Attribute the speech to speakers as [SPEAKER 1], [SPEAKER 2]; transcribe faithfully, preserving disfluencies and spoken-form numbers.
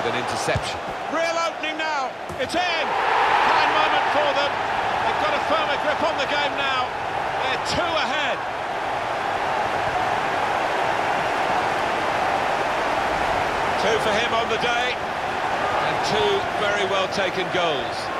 [SPEAKER 1] with an interception.
[SPEAKER 2] Real opening now. It's in. Fine moment for them. They've got a firmer grip on the game now. They're two ahead. Two for him on the day, and two very well taken goals.